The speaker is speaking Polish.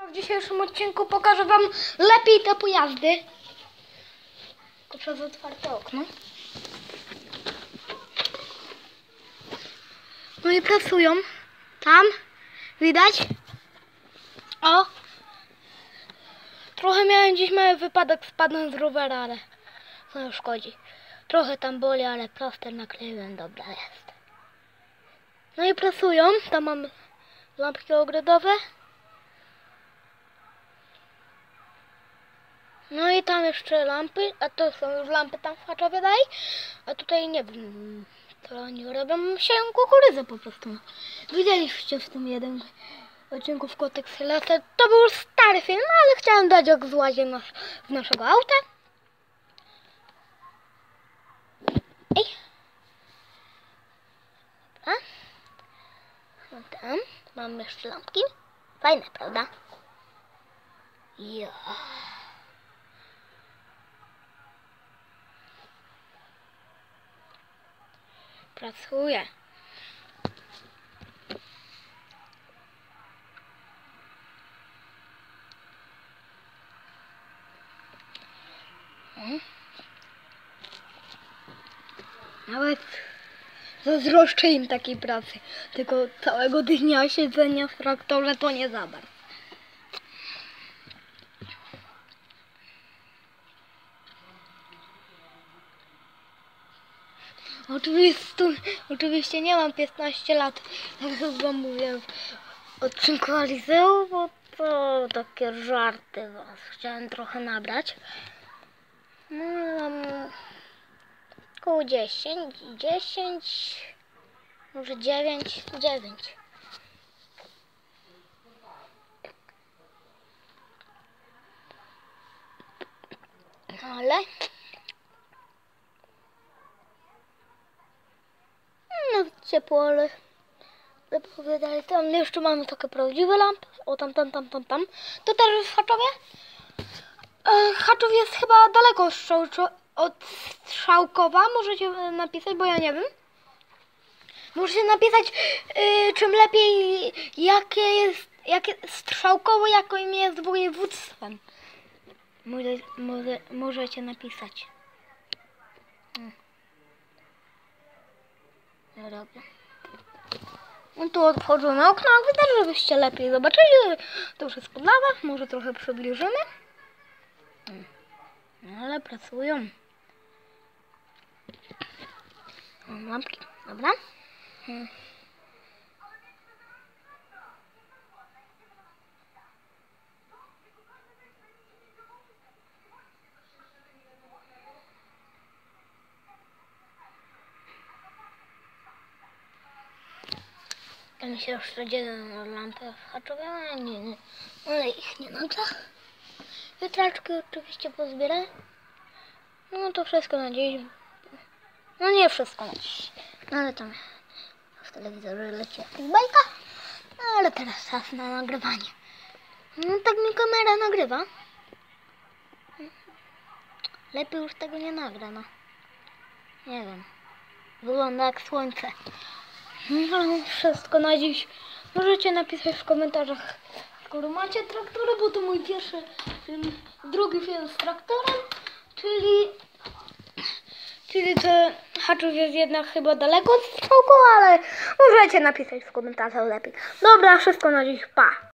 W dzisiejszym odcinku pokażę wam lepiej te pojazdy. Tylko przez otwarte okno. No i pracują. Tam widać. O! Trochę miałem dziś mały wypadek, spadłem z rowera, ale to nie szkodzi. Trochę tam boli, ale plaster nakleiłem, dobra jest. No i pracują. Tam mam lampki ogrodowe. No i tam jeszcze lampy, a to są już lampy tam w Chaczowie dalej. A tutaj nie wiem, co oni robią. Sieją kukurydzę po prostu. Widzieliście w tym jednym odcinku w Kotek Sylwester. To był już stary film, no ale chciałem dać jak złazie z naszego auta. Ej. Dobra. No tam mam jeszcze lampki. Fajne, prawda? Ja. Pracuję. Nawet zazdroszczę im takiej pracy. Tylko całego dnia siedzenia w traktorze to nie za bardzo. Oczywiście nie mam 15 lat, jak chyba mówiłem w odcinku Alizeu, bo to takie żarty was chciałem trochę nabrać. No mam około 10, może 9. Ale no ciepło, ale zapowiadali. Tam jeszcze mamy takie prawdziwe lampy. O tam. To też w Chaczowie? Chaczów jest chyba daleko od Strzałkowa. Możecie napisać, bo ja nie wiem. Możecie napisać czym lepiej, jakie Strzałkowo, jakim jest województwem. Możecie napisać. Dobra. No tu otworzymy okno, a wy też żebyście lepiej zobaczyli. To wszystko dla was, może trochę przybliżymy. No ale pracują. Mam lampki, dobra. Ja mi się jeszcze dzieje na lampę w Chaczowie, ale ich nie nagra. Wiatraczki oczywiście pozbierę. No to wszystko na dziś. No nie wszystko na dziś. No ale tam w telewizorze leci jakaś bajka. No ale teraz czas na nagrywanie. No tak mi kamera nagrywa. Lepiej już tego nie nagra, no. Nie wiem. Wygląda jak słońce. No wszystko na dziś. Możecie napisać w komentarzach, skoro macie traktory, bo to mój pierwszy film, drugi film z traktorem, czyli to Chaczów jest jednak chyba daleko od Strzałkowa, ale możecie napisać w komentarzach lepiej. Dobra, wszystko na dziś, pa!